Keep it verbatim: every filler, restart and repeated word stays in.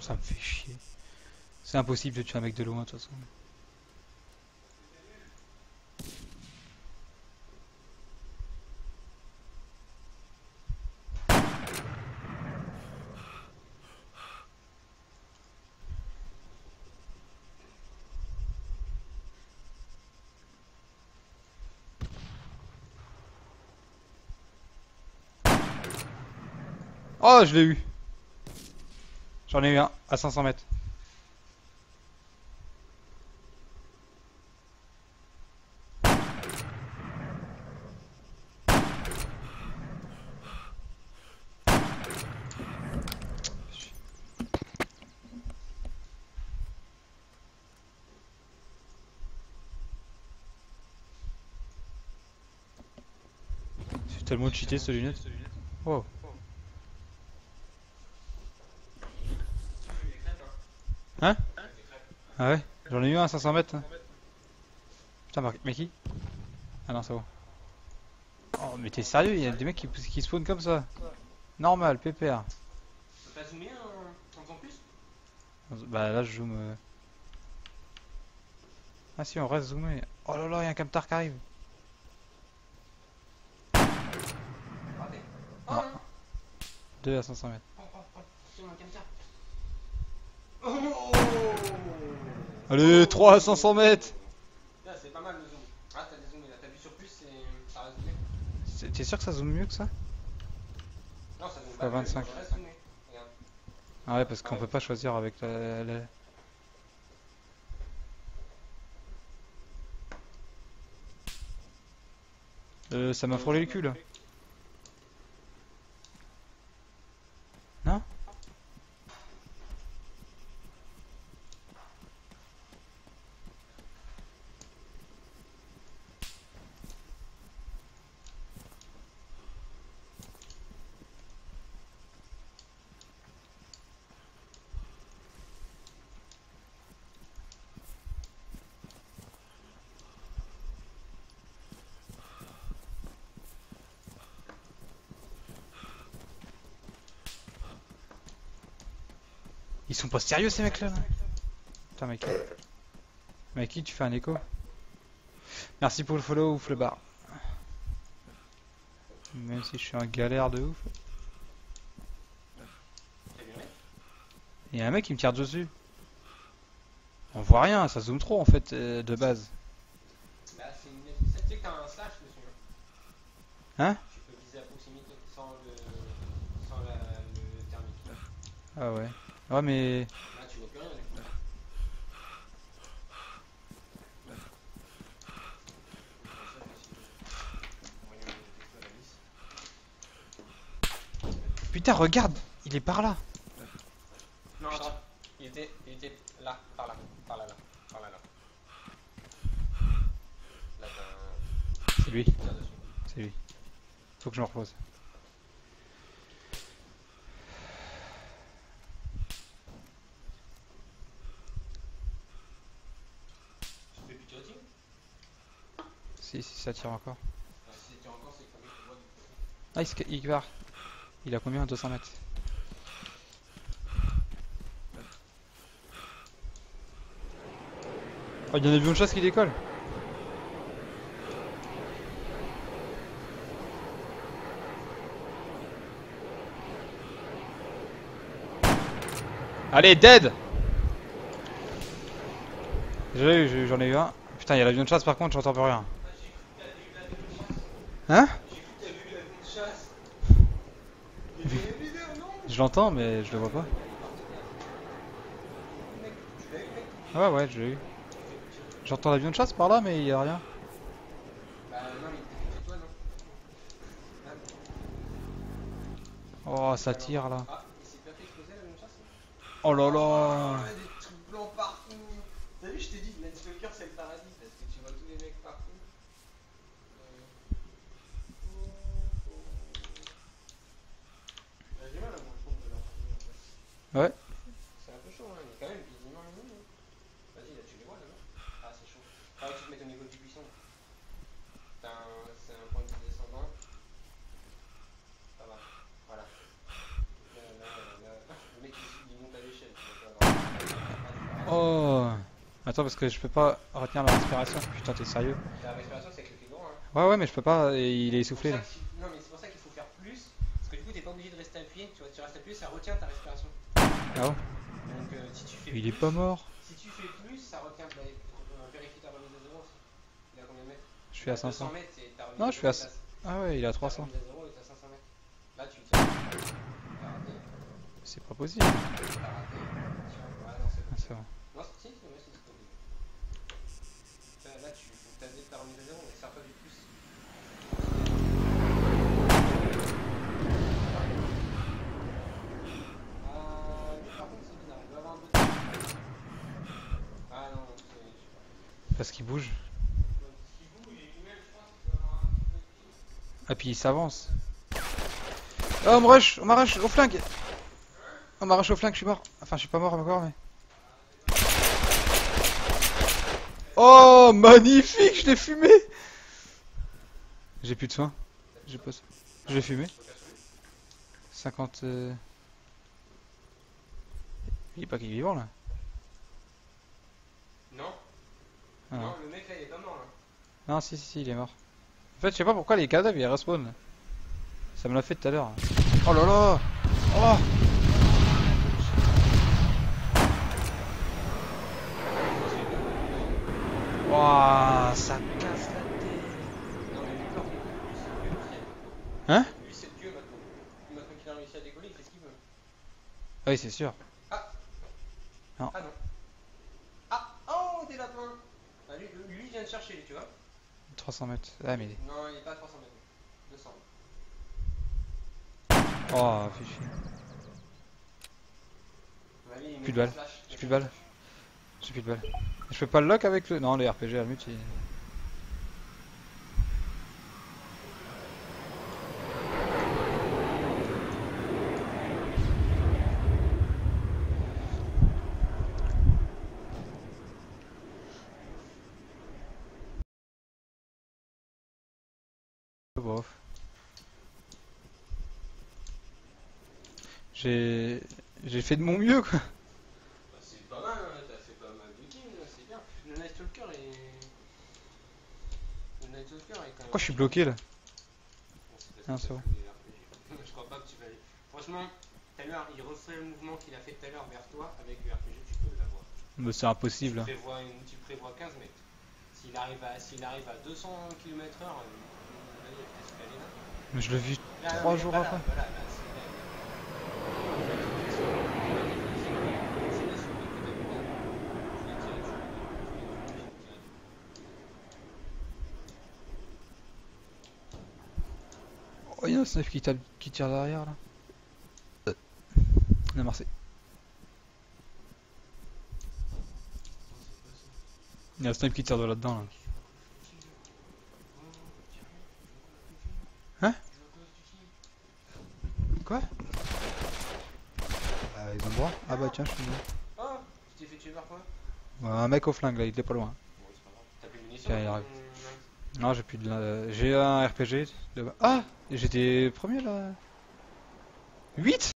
Ça me fait chier. C'est impossible de tuer un mec de loin de toute façon. Oh, je l'ai eu. J'en ai eu un à cinq cents mètres. C'est tellement cheaté cette lunette. Oh. Hein? Ah ouais? J'en ai eu un à cinq cents mètres. Putain, Mar- mais qui? Ah non, c'est bon. Oh, mais t'es sérieux? Il y a des mecs qui, qui spawnent comme ça. Normal, pépère. T'as zoomé en, en faisant plus? Bah là, je zoome. euh. Ah si, on reste zoomé. Oh là là, il y a un camtar qui arrive. Raté. Oh Non, non. deux à cinq cents mètres. Oh oh oh, c'est un camtar. Oh. Allez, trois à cinq cents mètres. Là, c'est pas mal le zoom. Ah, t'as dézoomé là, t'as vu sur plus, et ça reste zoomé. C'est- T'es sûr que ça zoome mieux que ça? Non, ça zoome Fois pas mieux, vingt-cinq. ça reste zoomé. Regarde. Ah ouais, parce qu'on peut pas choisir avec la... la- Euh, ça m'a frôlé le cul là. Non? Ils sont pas sérieux ces mecs là, là. Putain, mec. Mec, qui tu fais un écho? Merci pour le follow ouf le bar. Même si je suis en galère de ouf. Il y a un mec qui me tire dessus. On voit rien, ça zoome trop en fait euh, de base. Bah, c'est une lunette. Tu sais que t'as un slash dessus. Hein? Tu peux viser à proximité sans le, sans la, le thermique. Ah ouais. Ouais mais... Là, tu vois plus rien du coup. Putain, regarde! Il est par là! Non, attends. Il était, il était là, par là, par là, là, par là, là. Là, t'as un... C'est lui. qui tire dessus. C'est lui. Faut que je me repose. Tu fais plus de tirotine? Si, si ça tire encore. Ah, si ça tire encore, c'est qu'il faut que tu vois du coup. Ah, il, se... il part. Il a combien? deux cents mètres. Oh, il y en a vu une chasse qui décolle. Allez, dead! J'ai eu, j'en ai eu un. Putain, il y a l'avion de chasse par contre, j'entends plus rien. Hein? J'ai vu que t'as vu l'avion de chasse. Il y a une vidéo, non? Je l'entends, mais je le vois pas. Mec, tu l'as eu, mec? Ouais, ouais, je l'ai eu. J'entends l'avion de chasse par là, mais il y a rien. Bah, non, mais il était chez toi, non? Ah, Oh, ça tire là. ah, il s'est pas fait exploser l'avion de chasse? Oh là Oh, là! des trucs blancs partout. T'as vu, je t'ai dit, Landstalker c'est le paradis parce que tu vois tous les mecs partout. Euh... J'ai mal à mon compte de leur Ouais. C'est un peu chaud, hein. Il y a quand même quasiment une ligne. Vas-y, là, tu les vois là-bas? Ah, c'est chaud. Ah, tu te mets au niveau du buisson. C'est un, c'est un point de vue descendant. Ça va. Voilà. Là, là, là, là. Le mec il, il monte à l'échelle. Tu vois. Oh. Attends, parce que je peux pas retenir ma respiration. Putain, t'es sérieux? La respiration, c'est avec le pied droit. Hein. Ouais, ouais, mais je peux pas. et Il est C'est pour essoufflé ça là. que si- Non, mais c'est pour ça qu'il faut faire plus. Parce que du coup, t'es pas obligé de rester appuyé. Tu vois, tu restes appuyé, ça retient ta respiration. Ah ouais? Donc, euh, si tu fais Il plus, est pas mort. si tu fais plus, ça retient. Bah, euh, vérifie ta remise à zéro aussi. Il est à combien de mètres? Je suis à À deux cents cinq cents. mètres, c'est ta remise Non, à je suis zéro. à. est c- à- Ah ouais, il est à Ta trois cents. remise à zéro est à cinq cents mètres. Là, tu tiens. T'as raté. C'est pas possible. T'as raté. Tiens. Ouais, non, c'est Ah, bon. c'est bon. Non, si, c'est vrai, c'est ce qu'on dit. Là, là, tu faut que t'aies ta remise à zéro, mais sers-toi du plus. Ah, lui, par contre, c'est bizarre. Il doit avoir un peu de. Ah non, c'est. Je sais pas. Parce qu'il bouge. Ce qui bouge, et lui-même, je pense qu'il doit avoir un petit peu de pile. Ah, puis il s'avance. Oh, on me rush, on m'arrache au flingue. On m'arrache au flingue, je suis mort. Enfin, je suis pas mort encore, mais. Oh, magnifique, je l'ai fumé. J'ai plus de soins. J'ai pas. Je l'ai fumé. cinquante. euh, Il est pas qu'il est vivant là. Non, Ah, non. non, le mec là, il est pas mort là. Non, si, si, si, il est mort. En fait, je sais pas pourquoi les cadavres ils respawn. Ça me l'a fait tout à l'heure. Oh là là. Oh. Ouah, ça casse la tête. Non, mais lui, par contre, lui, c'est le dieu maintenant. Hein? Lui, c'est le dieu maintenant. Maintenant qu'il a réussi à décoller, il fait ce qu'il veut. Ah oui, c'est sûr. Ah Non. Ah non. Ah Oh, des lapins. Ah, lui, lui, il vient de chercher, lui, tu vois. trois cents mètres. Ah, mais. Non, il est pas à trois cents mètres. deux cents. Oh, fais chier. Bah, lui, il met Plus de un balles. flash. J'ai plus de balles. J'ai plus de balles. Je peux pas le lock avec le. Non, les R P G à la mute, il... Bof. J'ai. J'ai fait de mon mieux quoi. Bah, c'est pas mal, hein. T'as fait pas mal de kills, là, c'est bien. Le Night Stalker est. Le Night Stalker est quand même. Pourquoi je suis bloqué là? Bon, c'est parce que Non, t'as c'est bon. fait des R P G. Je crois pas que tu vas aller. Franchement, tout à l'heure, il refait le mouvement qu'il a fait tout à l'heure vers toi. Avec le R P G, tu peux l'avoir. Mais c'est impossible. Tu Hein. prévois, une, tu prévois quinze mètres. S'il arrive à, s'il arrive à deux cents kilomètres heure, euh, là, il y a peut-être une allée là. Mais je l'ai vu Là, trois mais jours voilà, après. voilà, là, c'est là. C'est là sur le coup de la je l'ai tiré dessus. Je l'ai tiré dessus. Oh, il y a un snipe qui, tape- qui tire derrière là. On a Marseille. Il y a un snipe qui tire de là-dedans là. Hein? Quoi? Ah, ils ont le droit? Ah bah tiens, je suis dedans. Oh, tu t'es fait tuer par quoi? Ouais, un mec au flingue là, il est pas loin. Bon, c'est pas grave. T'as plus de munitions? Tiens, il arrive. euh, Non, j'ai plus de la... J'ai un R P G. de- Ah! J'étais premier là. huit?